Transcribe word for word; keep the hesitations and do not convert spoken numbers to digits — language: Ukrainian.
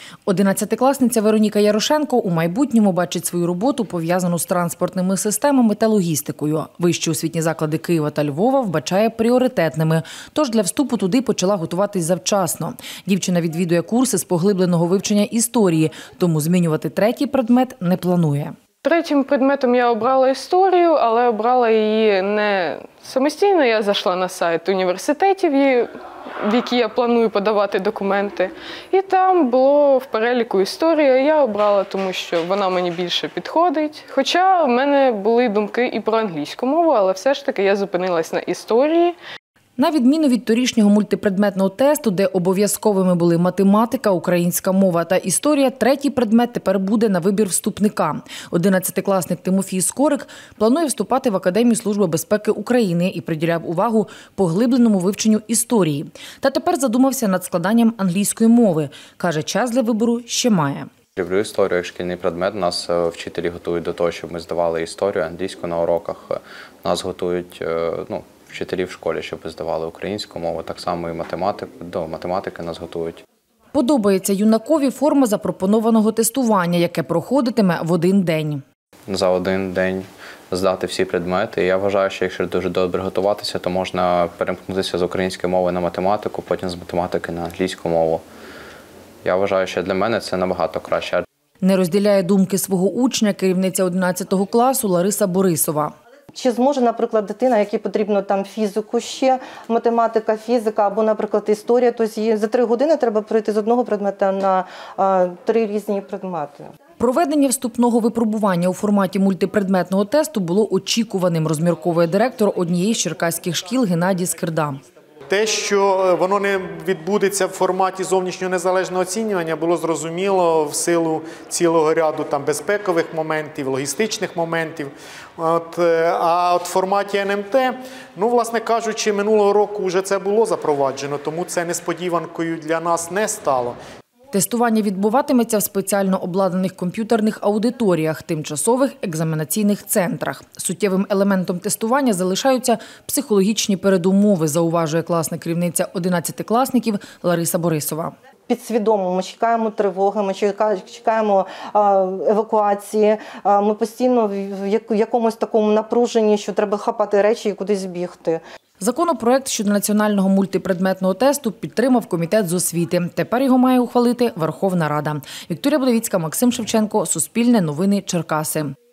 Одинадцятикласниця Вероніка Ярошенко у майбутньому бачить свою роботу, пов'язану з транспортними системами та логістикою. Вищі освітні заклади Києва та Львова вбачає пріоритетними. Тож для вступу туди почала готуватись завчасно. Дівчина відвідує курси з поглибленого вивчення історії, тому змінювати третій предмет не планує. Третім предметом я обрала історію, але обрала її не самостійно. Я зайшла на сайт університетів, в які я планую подавати документи. І там було в переліку історія. Я обрала, тому що вона мені більше підходить. Хоча в мене були думки і про англійську мову, але все ж таки я зупинилась на історії. На відміну від торішнього мультипредметного тесту, де обов'язковими були математика, українська мова та історія, третій предмет тепер буде на вибір вступника. Одинадцятикласник Тимофій Скорик планує вступати в Академію Служби безпеки України і приділяв увагу поглибленому вивченню історії. Та тепер задумався над складанням англійської мови. Каже, час для вибору ще має. Люблю історію як шкільний предмет. Нас вчителі готують до того, щоб ми здавали історію, англійську на уроках. Нас готують, ну, вчителі в школі, щоб здавали українську мову, так само і математику, до математики нас готують. Подобається юнакові форма запропонованого тестування, яке проходитиме в один день. За один день здати всі предмети. Я вважаю, що якщо дуже добре готуватися, то можна перемкнутися з української мови на математику, потім з математики на англійську мову. Я вважаю, що для мене це набагато краще. Не розділяє думки свого учня керівниця одинадцятого класу Лариса Борисова. Чи зможе, наприклад, дитина, якій потрібно там фізику ще, математика, фізика або, наприклад, історія, то за три години треба перейти з одного предмета на а, три різні предмети. Проведення вступного випробування у форматі мультипредметного тесту було очікуваним, розмірковує директор однієї з черкаських шкіл Геннадій Скирда. Те, що воно не відбудеться в форматі зовнішнього незалежного оцінювання, було зрозуміло в силу цілого ряду там безпекових моментів, логістичних моментів. От, а от в форматі ен ем те, ну, власне кажучи, минулого року вже це було запроваджено, тому це несподіванкою для нас не стало. Тестування відбуватиметься в спеціально обладнаних комп'ютерних аудиторіях, тимчасових екзаменаційних центрах. Суттєвим елементом тестування залишаються психологічні передумови, зауважує класна керівниця одинадцятикласників Лариса Борисова. Підсвідомо ми чекаємо тривоги, ми чекаємо евакуації, ми постійно в якомусь такому напруженні, що треба хапати речі і кудись бігти. Законопроект щодо національного мультипредметного тесту підтримав Комітет з освіти. Тепер його має ухвалити Верховна Рада. Вікторія Будовіцька, Максим Шевченко, Суспільне новини, Черкаси.